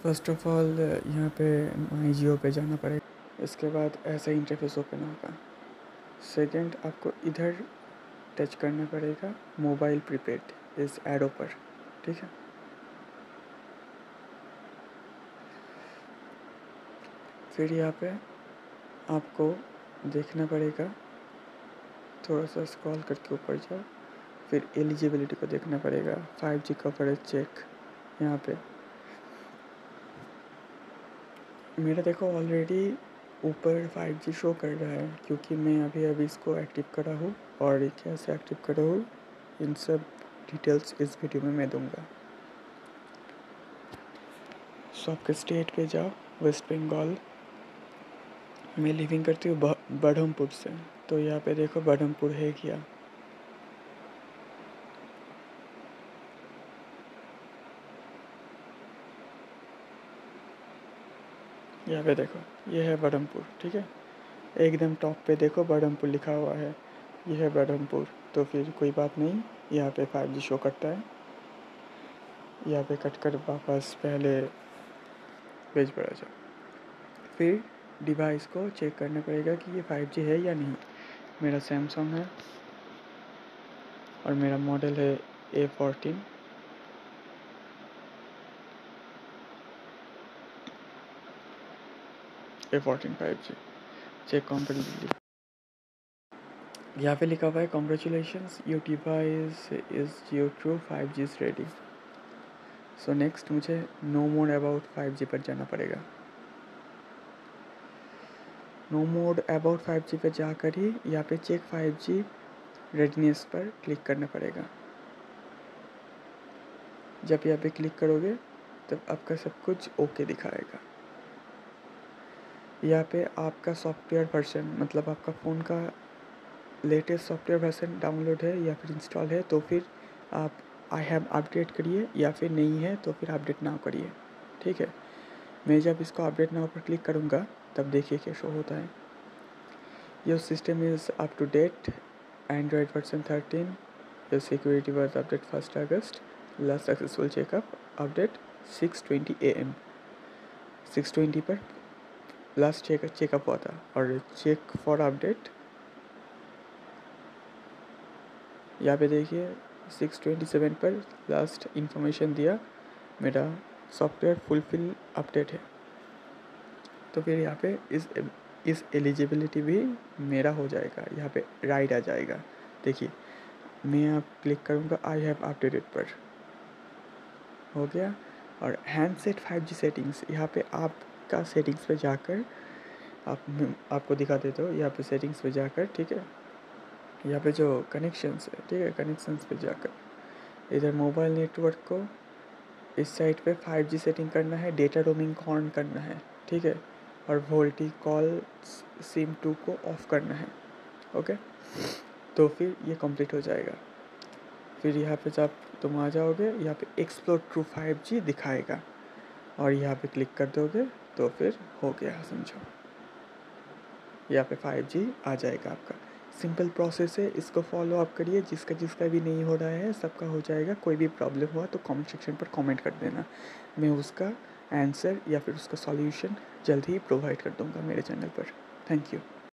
First of all यहाँ पे माई जियो पे जाना पड़ेगा, इसके बाद ऐसा इंटरफेस ओपन होगा। सेकंड, आपको इधर टच करना पड़ेगा मोबाइल प्रीपेड इस एरो पर, ठीक है। फिर यहाँ पे आपको देखना पड़ेगा, थोड़ा सा स्क्रॉल करके ऊपर जाओ, फिर एलिजिबिलिटी को देखना पड़ेगा, 5G कवरेज चेक। यहाँ पे मेरा देखो ऑलरेडी ऊपर 5G शो कर रहा है, क्योंकि मैं अभी इसको एक्टिव करा हूँ, और कैसे एक्टिव करा हूँ इन सब डिटेल्स इस वीडियो में मैं दूंगा। सो आपके स्टेट पे जाओ, वेस्ट बंगाल। मैं लिविंग करती हूँ बरहमपुर से, तो यहाँ पे देखो बरहमपुर है क्या। यहाँ पे देखो ये है बरहमपुर, ठीक है। एकदम टॉप पे देखो बरहमपुर लिखा हुआ है, ये है बरहमपुर। तो फिर कोई बात नहीं, यहाँ पे 5G शो करता है। यहाँ पे कट कर वापस पहले पेज पर आ जाओ। फिर डिवाइस को चेक करना पड़ेगा कि ये 5G है या नहीं। मेरा सैमसंग है और मेरा मॉडल है A14। A14 5G check compatibility. यहाँ पे लिखा हुआ है congratulations, your device is Jio true 5G is ready. So next मुझे नो मोर अबाउट 5G पर जाना पड़ेगा। नो मोड अबाउट 5G पर जाकर ही यहाँ पे चेक 5G रेडनेस पर क्लिक करना पड़ेगा। जब यहाँ पे क्लिक करोगे तब आपका सब कुछ ओके दिखाएगा। यहाँ पे आपका सॉफ्टवेयर वर्जन, मतलब आपका फ़ोन का लेटेस्ट सॉफ्टवेयर वर्जन डाउनलोड है या फिर इंस्टॉल है, तो फिर आप आई हैव अपडेट करिए, या फिर नहीं है तो फिर अपडेट नाउ करिए, ठीक है। मैं जब इसको अपडेट नाउ पर क्लिक करूँगा तब देखिए क्या शो होता है। Your system is up to date, Android version 13, your security was update 1 August, last successful checkup update 6:20 AM। 6:20 पर लास्ट चेकअप हुआ था, और चेक फॉर अपडेट यहाँ पे देखिए 6:27 पर लास्ट इन्फॉर्मेशन दिया, मेरा सॉफ्टवेयर फुलफिल अपडेट है। तो फिर यहाँ पे इस एलिजिबिलिटी भी मेरा हो जाएगा, यहाँ पे राइट आ जाएगा। देखिए मैं आप क्लिक करूँगा आई हैव अपडेटेड पर, हो गया। और हैंडसेट 5G सेटिंग्स, यहाँ पे आपका सेटिंग्स पे जाकर आपको दिखा देता हूँ। यहाँ पे सेटिंग्स पे जाकर, ठीक है, यहाँ पे जो कनेक्शंस है, ठीक है, कनेक्शंस पे जाकर इधर मोबाइल नेटवर्क को इस साइट पे 5G सेटिंग करना है, डेटा रोमिंग को ऑन करना है, ठीक है, और वोल्टी कॉल सिम 2 को ऑफ़ करना है, ओके। तो फिर ये कंप्लीट हो जाएगा। फिर यहाँ पे जब तुम आ जाओगे, यहाँ पे एक्सप्लोर थ्रू 5G दिखाएगा, और यहाँ पे क्लिक कर दोगे तो फिर हो गया, समझो। यहाँ पे 5G आ जाएगा आपका। सिंपल प्रोसेस है, इसको फॉलो अप करिए। जिसका भी नहीं हो रहा है सबका हो जाएगा। कोई भी प्रॉब्लम हुआ तो कमेंट सेक्शन पर कमेंट कर देना, मैं उसका आंसर या फिर उसका सॉल्यूशन जल्द ही प्रोवाइड कर दूँगा मेरे चैनल पर। Thank you.